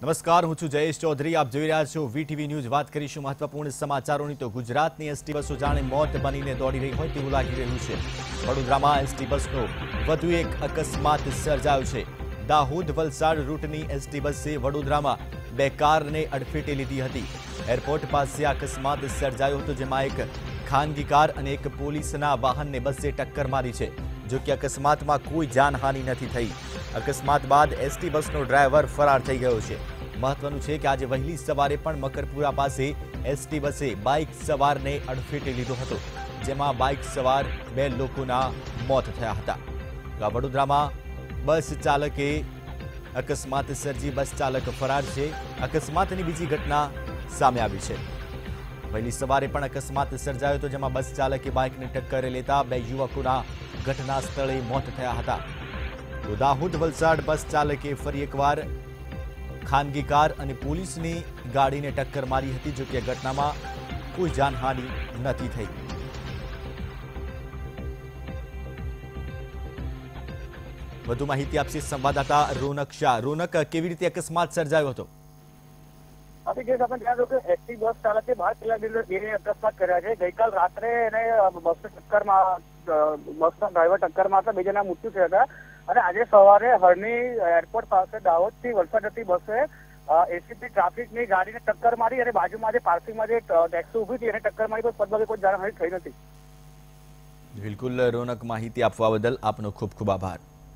નમસ્કાર, હું છું જયેશ ચૌધરી. આપ જોઈ રહ્યા છો વીટીવી ન્યૂઝ. વાત કરીશું મહત્વપૂર્ણ સમાચારોની. તો ગુજરાતની એસટી બસો જાણે મોત બનીને દોડી રહી હોય તેવું લાગી રહ્યું છે. વડોદરામાં એસટી બસનો વધુ એક અકસ્માત સર્જાયો છે. દાહોદ વલસાડ રૂટની એસટી બસે વડોદરામાં બે કારને અડફેટે લીધી હતી. એરપોર્ટ પાસે અકસ્માત સર્જાયો હતો, જેમાં એક ખાનગી કાર અને એક પોલીસના વાહનને બસે ટક્કર મારી છે. જો કે અકસ્માતમાં કોઈ જાનહાનિ નથી થઈ. અકસ્માત બાદ એસટી બસનો ડ્રાઈવર ફરાર થઈ ગયો છે. મહત્વનું છે કે આજે વહેલી સવારે પણ મકરપુરા પાસે એસટી બસે બાઇક સવારને અડફેટે લીધો હતો, જેમાં બાઇક સવાર બે લોકોના મોત થયા હતા. વડોદરામાં બસ ચાલકે અકસ્માત સર્જી બસ ચાલક ફરાર છે. અકસ્માતની બીજી ઘટના સામે આવી છે. વહેલી સવારે પણ અકસ્માત સર્જાયો હતો, જેમાં બસ ચાલકે બાઇકને ટક્કર લેતા બે યુવકોના ઘટના સ્થળે મોત થયા હતા. તો દાહોદ વલસાડ બસ ચાલકે ફરી એકવાર ખાનગી કાર અને પોલીસની ગાડીને ટક્કર મારી હતી. જો કે ઘટનામાં કોઈ જાનહાનિ નથી થઈ. વધુ માહિતી આપશે સંવાદદાતા રોનક શાહ. રોનક, કેવી રીતે અકસ્માત સર્જાયો હતો? એસટી બસ ચાલકે 12 કિલોમીટર અકસ્માત કર્યા છે. ગઈકાલ રાત્રે એને બસનો ડ્રાઈવર ટક્કર મારતા બે જણા મૃત્યુ થયા હતા. અને આજે સવારે હરણી એરપોર્ટ પાસે દાહોદથી વલસાડ જતી બસે એસીપી ટ્રાફિકની ગાડીને ટક્કર મારી અને બાજુમાં જે પાર્કિંગમાં જે ટેક્સી ઉભી હતી એને ટક્કર મારી, પણ પદભાગે કોઈ જાનહાનિ થઈ નથી. બિલકુલ રોનક, માહિતી આપવા બદલ આપનો ખૂબ ખૂબ આભાર.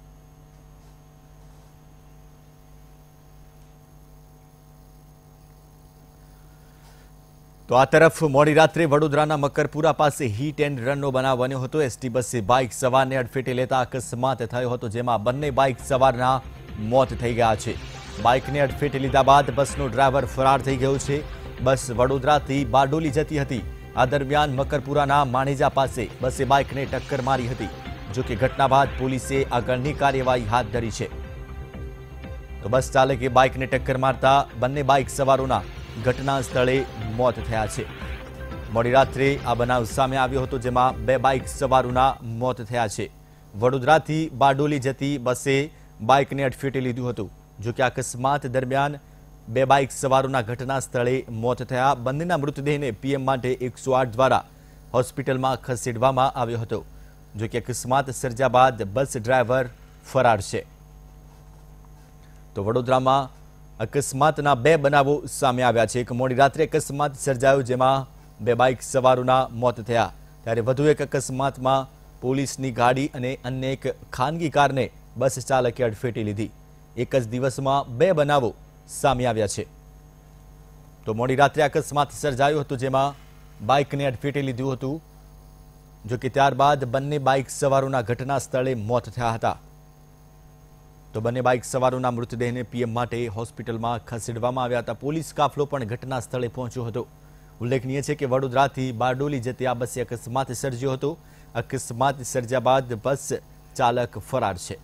તો આ તરફ મોડી રાત્રે વડોદરાના મકરપુરા પાસે હિટ એન્ડ રનનો બનાવ બન્યો હતો. એસટી બસે બાઇક સવારને અડફેટે લેતા અકસ્માત થયો હતો, જેમાં બંને બાઇક સવારના મોત થઈ ગયા છે. બાઇકને અડફેટે લીધા બાદ બસનો ડ્રાઈવર ફરાર થઈ ગયો છે. બસ વડોદરાથી બારડોલી જતી હતી. આ દરમિયાન મકરપુરાના માણેજા પાસે બસે બાઇકને ટક્કર મારી હતી. જો કે ઘટના બાદ પોલીસે આગળની કાર્યવાહી હાથ ધરી છે. તો બસ ચાલકે બાઇકને ટક્કર મારતા બંને બાઇક સવારોના ઘટના સ્થળે મોત થયા છે. મોડી રાત્રે આ બનાવ સામે આવ્યો હતો, જેમાં બે બાઇક સવારોના મોત થયા છે. વડોદરાથી બારડોલી જતી બસે બાઇકને અડફેટે લીધું હતું. જો કે અકસ્માત દરમિયાન બે બાઇક સવારોના ઘટના સ્થળે મોત થયા. બંનેના મૃતદેહને પીએમ માટે 108 દ્વારા હોસ્પિટલમાં ખસેડવામાં આવ્યો હતો. જો કે અકસ્માત સર્જ્યા બાદ બસ ડ્રાઈવર ફરાર છે. તો વડોદરામાં અકસ્માતના બે બનાવો સામે આવ્યા છે. એક મોડી રાત્રે અકસ્માત સર્જાયો, જેમાં બે બાઇક સવારોના મોત થયા. ત્યારે વધુ એક અકસ્માતમાં પોલીસની ગાડી અને અન્ય એક ખાનગી કારને બસ ચાલકે અડફેટે લીધી. એક જ દિવસમાં બે બનાવો સામે આવ્યા છે. તો મોડી રાત્રે અકસ્માત સર્જાયો હતો, જેમાં બાઇકને અડફેટે લીધું હતું. જો કે ત્યારબાદ બંને બાઇક સવારોના ઘટના સ્થળે મોત થયા હતા. તો બંને બાઇક સવારોના મૃતદેહને પીએમ માટે હોસ્પિટલમાં ખસેડવામાં આવ્યા હતા. પોલીસ કાફલો પણ ઘટના સ્થળે પહોંચ્યો હતો. ઉલ્લેખનીય છે કે વડોદરાથી બારડોલી જતી આ બસે અકસ્માત સર્જ્યો હતો. અકસ્માત સર્જ્યા બાદ બસ ચાલક ફરાર છે.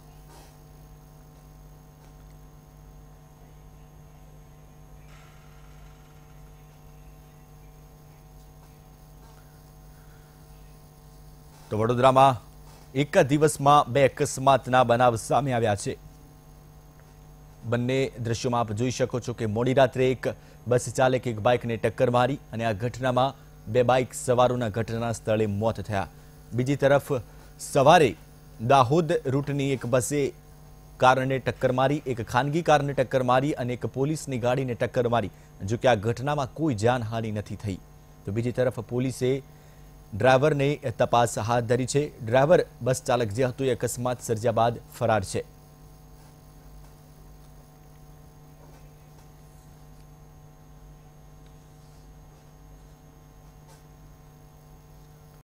તો વડોદરામાં એક જ દિવસમાં બે અકસ્માતના બનાવ સામે આવ્યા છે. બંને દ્રશ્યોમાં આપ જોઈ શકો છો કે મોડી રાત્રે એક બસ ચાલકે એક બાઇકને ટક્કર મારી અને આ ઘટનામાં બે બાઇક સવારોના ઘટના સ્થળે મોત થયા. બીજી તરફ સવારે દાહોદ રૂટની એક બસે કારને ટક્કર મારી, એક ખાનગી કારને ટક્કર મારી અને એક પોલીસની ગાડીને ટક્કર મારી. જો કે આ ઘટનામાં કોઈ જાનહાનિ નથી થઈ. તો બીજી તરફ પોલીસે ડ્રાઈવરને તપાસ હાથ ધરી છે. ડ્રાઈવર બસ ચાલક જે હતો એ અકસ્માત સર્જ્યા બાદ ફરાર છે.